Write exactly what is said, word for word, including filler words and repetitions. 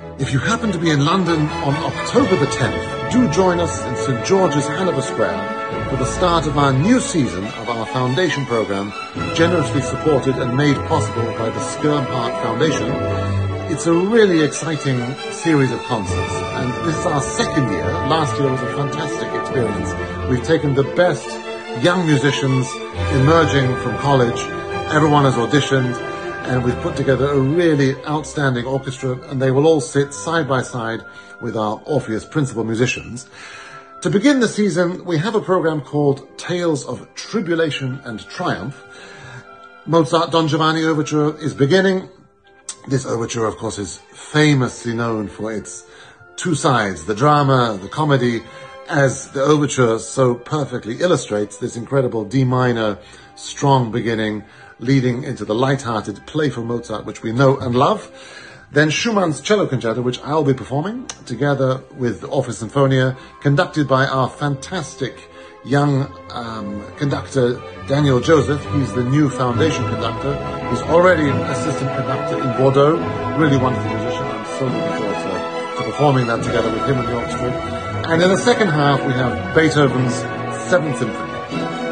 If you happen to be in London on October the tenth, do join us in St George's, Hanover Square for the start of our new season of our foundation programme, generously supported and made possible by the Skirm Park Foundation. It's a really exciting series of concerts, and this is our second year. Last year was a fantastic experience. We've taken the best young musicians emerging from college. Everyone has auditioned, and we've put together a really outstanding orchestra, and they will all sit side by side with our Orpheus principal musicians. To begin the season, we have a program called Tales of Tribulation and Triumph. Mozart Don Giovanni Overture is beginning. This overture, of course, is famously known for its two sides, the drama, the comedy, as the overture so perfectly illustrates this incredible D minor, strong beginning, leading into the light-hearted, playful Mozart, which we know and love. Then Schumann's Cello Concerto, which I'll be performing, together with the Orpheus Sinfonia, conducted by our fantastic young um, conductor, Daniel Joseph. He's the new foundation conductor. He's already an assistant conductor in Bordeaux. Really wonderful musician. I'm so looking forward to, to performing that together with him and the orchestra. And in the second half, we have Beethoven's Seventh Symphony.